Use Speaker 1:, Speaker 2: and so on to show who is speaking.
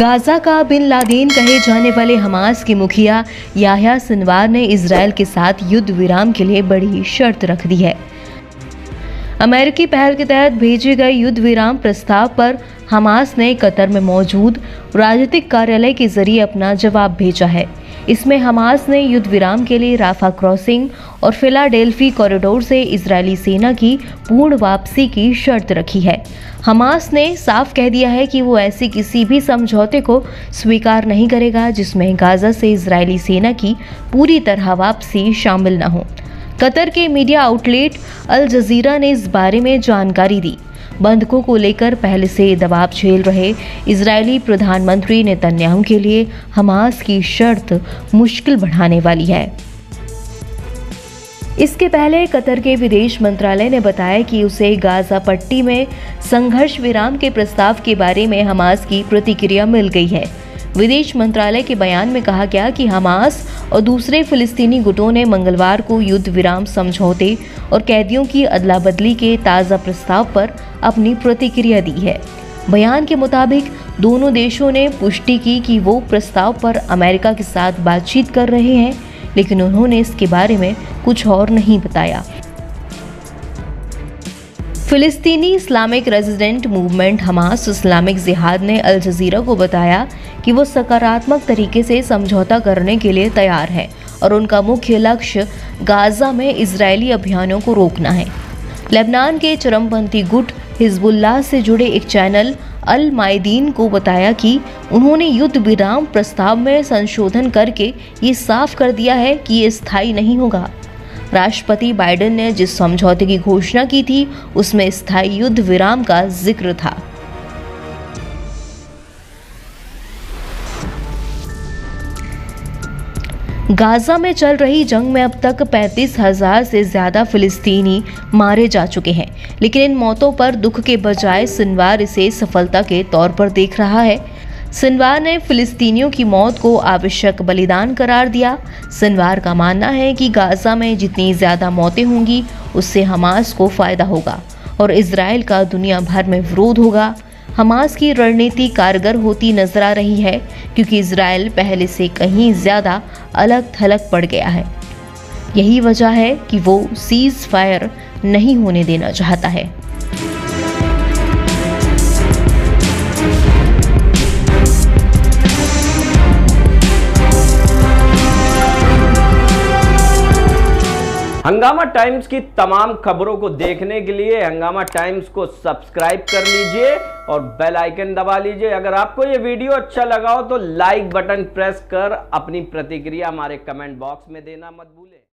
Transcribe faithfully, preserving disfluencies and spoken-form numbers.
Speaker 1: Gaza का bin Laden कहे जाने वाले हमास के मुखिया याह्या सिनवार ने इजरायल के साथ युद्ध विराम के लिए बड़ी शर्त रख दी है। अमेरिकी पहल के तहत भेजे गए युद्ध विराम प्रस्ताव पर हमास ने कतर में मौजूद राजनीतिक कार्यालय के जरिए अपना जवाब भेजा है। इसमें हमास ने युद्ध विराम के लिए राफा क्रॉसिंग और फिलाडेल्फी कॉरिडोर से इजरायली सेना की पूर्ण वापसी की शर्त रखी है। हमास ने साफ कह दिया है कि वो ऐसी किसी भी समझौते को स्वीकार नहीं करेगा जिसमें गाजा से इजरायली सेना की पूरी तरह वापसी शामिल न हो। कतर के मीडिया आउटलेट अल जजीरा ने इस बारे में जानकारी दी। बंधकों को लेकर पहले से दबाव झेल रहे इजरायली प्रधानमंत्री नेतन्याहू के लिए हमास की शर्त मुश्किल बढ़ाने वाली है। इसके पहले कतर के विदेश मंत्रालय ने बताया कि उसे गाजा पट्टी में संघर्ष विराम के प्रस्ताव के बारे में हमास की प्रतिक्रिया मिल गई है। विदेश मंत्रालय के बयान में कहा गया कि हमास और दूसरे फिलिस्तीनी गुटों ने मंगलवार को युद्ध विराम समझौते और कैदियों की अदला बदली के ताज़ा प्रस्ताव पर अपनी प्रतिक्रिया दी है। बयान के मुताबिक दोनों देशों ने पुष्टि की कि वो प्रस्ताव पर अमेरिका के साथ बातचीत कर रहे हैं, लेकिन उन्होंने इसके बारे में कुछ और नहीं बताया। फिलिस्तीनी Islamic resistance movement Hamas Islamic Jihad ने अल जजीरा को बताया कि वो सकारात्मक तरीके से समझौता करने के लिए तैयार है और उनका मुख्य लक्ष्य गाजा में इजरायली अभियानों को रोकना है। लेबनान के चरमपंथी गुट हिजबुल्लाह से जुड़े एक चैनल अल मायदीन को बताया कि उन्होंने युद्ध विराम प्रस्ताव में संशोधन करके ये साफ कर दिया है कि ये स्थायी नहीं होगा। राष्ट्रपति बाइडेन ने जिस समझौते की घोषणा की थी उसमें स्थायी युद्ध विराम का जिक्र था। गाजा में चल रही जंग में अब तक पैंतीस हजार से ज्यादा फिलिस्तीनी मारे जा चुके हैं, लेकिन इन मौतों पर दुख के बजाय सिनवार इसे सफलता के तौर पर देख रहा है। सिनवार ने फिलिस्तीनियों की मौत को आवश्यक बलिदान करार दिया। सिनवार का मानना है कि गाजा में जितनी ज्यादा मौतें होंगी उससे हमास को फायदा होगा और इजराइल का दुनिया भर में विरोध होगा। हमास की रणनीति कारगर होती नजर आ रही है क्योंकि इजराइल पहले से कहीं ज्यादा अलग थलग पड़ गया है। यही वजह है कि वो सीज फायर नहीं होने देना चाहता है।
Speaker 2: हंगामा टाइम्स की तमाम खबरों को देखने के लिए हंगामा टाइम्स को सब्सक्राइब कर लीजिए और बेल आइकन दबा लीजिए। अगर आपको ये वीडियो अच्छा लगा हो तो लाइक बटन प्रेस कर अपनी प्रतिक्रिया हमारे कमेंट बॉक्स में देना मत भूलें।